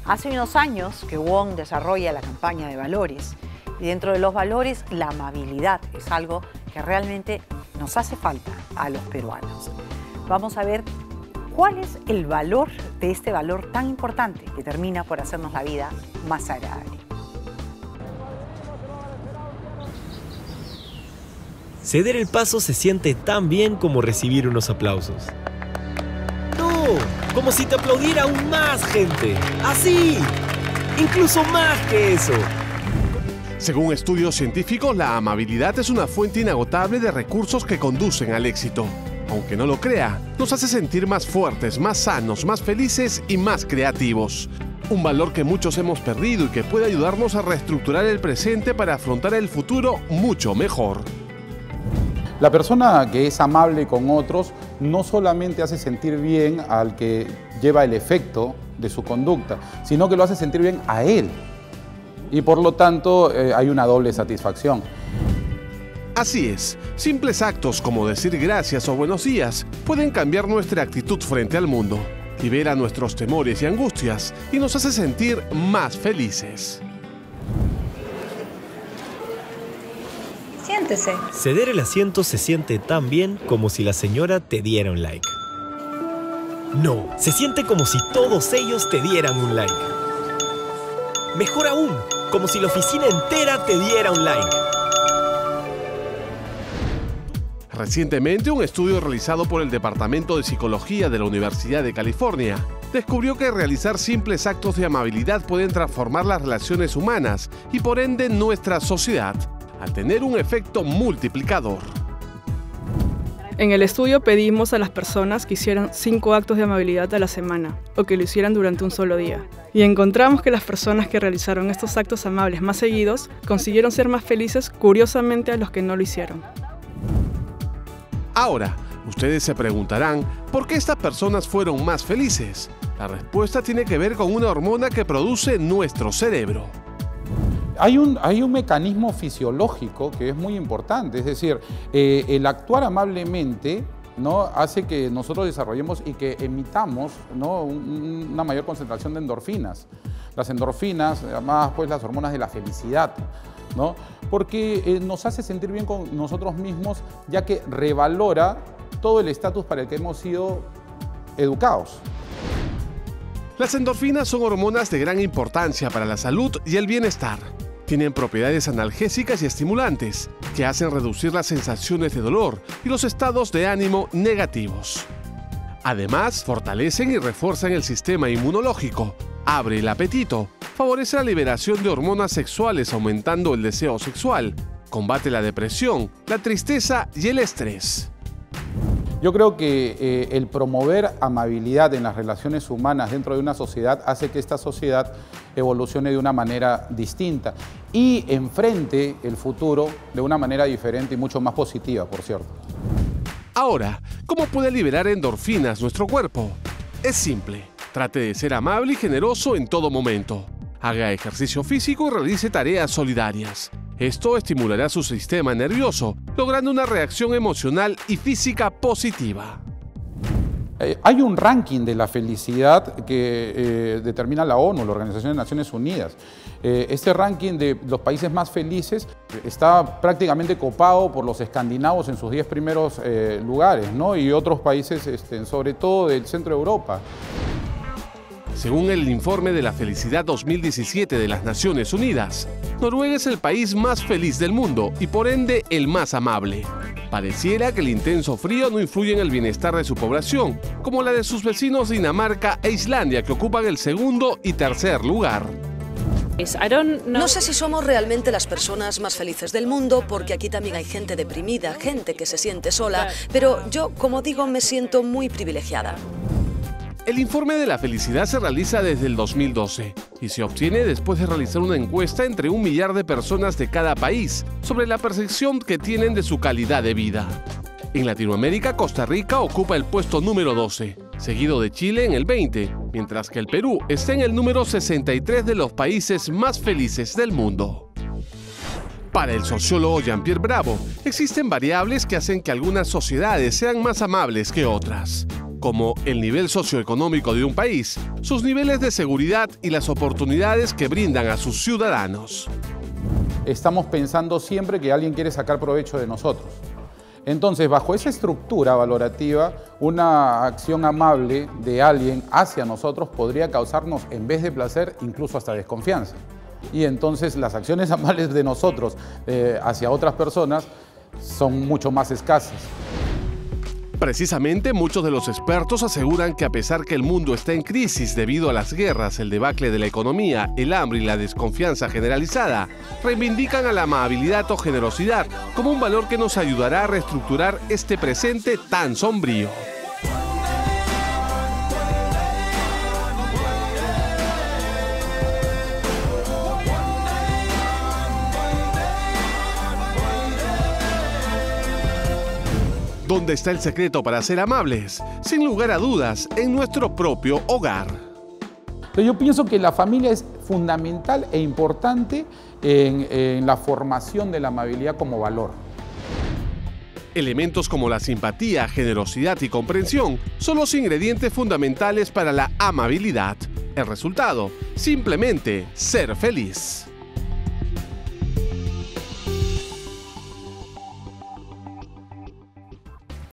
Hace unos años que WOM desarrolla la campaña de valores y dentro de los valores la amabilidad es algo que realmente nos hace falta a los peruanos. Vamos a ver cuál es el valor de este valor tan importante que termina por hacernos la vida más agradable. Ceder el paso se siente tan bien como recibir unos aplausos. ¡No! Como si te aplaudiera aún más gente. ¡Así! ¡Incluso más que eso! Según estudios científicos, la amabilidad es una fuente inagotable de recursos que conducen al éxito. Aunque no lo crea, nos hace sentir más fuertes, más sanos, más felices y más creativos. Un valor que muchos hemos perdido y que puede ayudarnos a reestructurar el presente para afrontar el futuro mucho mejor. La persona que es amable con otros no solamente hace sentir bien al que lleva el efecto de su conducta, sino que lo hace sentir bien a él. Y por lo tanto hay una doble satisfacción. Así es, simples actos como decir gracias o buenos días pueden cambiar nuestra actitud frente al mundo, libera nuestros temores y angustias y nos hace sentir más felices. Siéntese. Ceder el asiento se siente tan bien como si la señora te diera un like. No, se siente como si todos ellos te dieran un like. Mejor aún, como si la oficina entera te diera un like. Recientemente, un estudio realizado por el Departamento de Psicología de la Universidad de California descubrió que realizar simples actos de amabilidad pueden transformar las relaciones humanas y por ende nuestra sociedad, al tener un efecto multiplicador. En el estudio pedimos a las personas que hicieran 5 actos de amabilidad a la semana o que lo hicieran durante un solo día. Y encontramos que las personas que realizaron estos actos amables más seguidos consiguieron ser más felices, curiosamente, a los que no lo hicieron. Ahora, ustedes se preguntarán, ¿por qué estas personas fueron más felices? La respuesta tiene que ver con una hormona que produce nuestro cerebro. Hay un mecanismo fisiológico que es muy importante, es decir, el actuar amablemente, ¿no?, hace que nosotros desarrollemos y que emitamos, ¿no?, una mayor concentración de endorfinas. Las endorfinas, llamadas pues las hormonas de la felicidad, ¿no?, porque nos hace sentir bien con nosotros mismos, ya que revalora todo el estatus para el que hemos sido educados. Las endorfinas son hormonas de gran importancia para la salud y el bienestar. Tienen propiedades analgésicas y estimulantes que hacen reducir las sensaciones de dolor y los estados de ánimo negativos. Además, fortalecen y refuerzan el sistema inmunológico, abre el apetito, favorece la liberación de hormonas sexuales aumentando el deseo sexual, combate la depresión, la tristeza y el estrés. Yo creo que el promover amabilidad en las relaciones humanas dentro de una sociedad hace que esta sociedad evolucione de una manera distinta y enfrente el futuro de una manera diferente y mucho más positiva, por cierto. Ahora, ¿cómo puede liberar endorfinas nuestro cuerpo? Es simple, trate de ser amable y generoso en todo momento. Haga ejercicio físico y realice tareas solidarias. Esto estimulará su sistema nervioso, logrando una reacción emocional y física positiva. Hay un ranking de la felicidad que determina la ONU, la Organización de Naciones Unidas. Este ranking de los países más felices está prácticamente copado por los escandinavos en sus 10 primeros lugares, ¿no?, y otros países, sobre todo del centro de Europa. Según el informe de la felicidad 2017 de las Naciones Unidas, Noruega es el país más feliz del mundo y por ende el más amable. Pareciera que el intenso frío no influye en el bienestar de su población, como la de sus vecinos Dinamarca e Islandia, que ocupan el segundo y tercer lugar. No sé si somos realmente las personas más felices del mundo, porque aquí también hay gente deprimida, gente que se siente sola, pero yo, como digo, me siento muy privilegiada. El informe de la felicidad se realiza desde el 2012 y se obtiene después de realizar una encuesta entre 1 millar de personas de cada país sobre la percepción que tienen de su calidad de vida. En Latinoamérica, Costa Rica ocupa el puesto número 12, seguido de Chile en el 20, mientras que el Perú está en el número 63 de los países más felices del mundo. Para el sociólogo Jean-Pierre Bravo, existen variables que hacen que algunas sociedades sean más amables que otras. como el nivel socioeconómico de un país, sus niveles de seguridad y las oportunidades que brindan a sus ciudadanos. Estamos pensando siempre que alguien quiere sacar provecho de nosotros. Entonces, bajo esa estructura valorativa, una acción amable de alguien hacia nosotros podría causarnos, en vez de placer, incluso hasta desconfianza. Y entonces las acciones amables de nosotros hacia otras personas son mucho más escasas. Precisamente, muchos de los expertos aseguran que a pesar que el mundo está en crisis debido a las guerras, el debacle de la economía, el hambre y la desconfianza generalizada, reivindican a la amabilidad o generosidad como un valor que nos ayudará a reestructurar este presente tan sombrío. ¿Dónde está el secreto para ser amables? Sin lugar a dudas, en nuestro propio hogar. Yo pienso que la familia es fundamental e importante en la formación de la amabilidad como valor. Elementos como la simpatía, generosidad y comprensión son los ingredientes fundamentales para la amabilidad. El resultado, simplemente ser feliz.